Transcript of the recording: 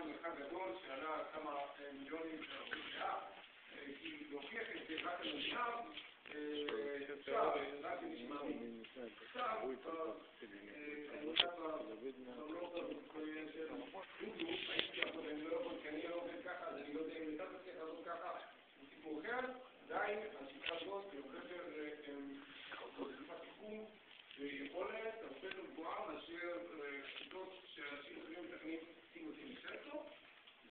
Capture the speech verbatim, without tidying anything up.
שם אחד גדול שעלה כמה מיליונים של ערבים דעה, כי להוכיח את זה רק על המדינה, אפשר, רק נשמע מי. עכשיו, אני חושב בממלוך של דודו, הייתי לעבוד, אני לא יכול, כי אני לא עובד ככה, אז אני לא יודע אם אתה תצליח לעבוד ככה, הוא סיפור אחר, עדיין, השיטה הזאת, הרבה יותר חשיפת תיקון ויכולת, הרבה יותר גבוהה מאשר שיטות שאנשים אחרים מתכנים סימולטים מסרטו.